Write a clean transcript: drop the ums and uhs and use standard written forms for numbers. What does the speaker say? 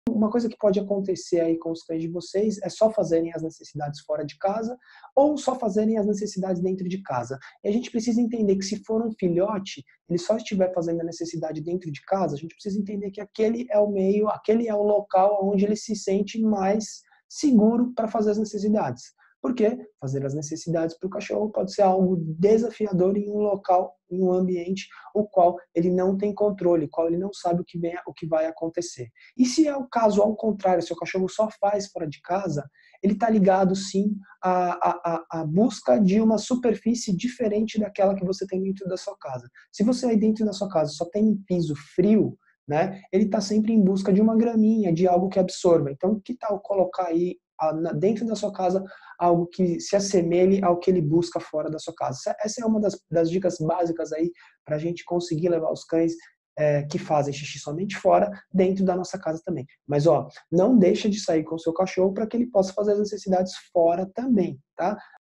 uma coisa que pode acontecer aí com os cães de vocês é só fazerem as necessidades fora de casa ou só fazerem as necessidades dentro de casa. E a gente precisa entender que se for um filhote, ele só estiver fazendo a necessidade dentro de casa, a gente precisa entender que aquele é o meio, aquele é o local onde ele se sente mais seguro para fazer as necessidades. Porque fazer as necessidades para o cachorro pode ser algo desafiador em um local, em um ambiente, o qual ele não tem controle, o qual ele não sabe o que vai acontecer. E se é o caso ao contrário, se o cachorro só faz fora de casa, ele está ligado sim à busca de uma superfície diferente daquela que você tem dentro da sua casa. Se você aí dentro da sua casa só tem um piso frio, né, ele está sempre em busca de uma graminha, de algo que absorva. Então, que tal colocar aí dentro da sua casa algo que se assemelhe ao que ele busca fora da sua casa? Essa é uma das dicas básicas aí para a gente conseguir levar os cães que fazem xixi somente fora, dentro da nossa casa também. Mas ó, não deixa de sair com o seu cachorro para que ele possa fazer as necessidades fora também, tá?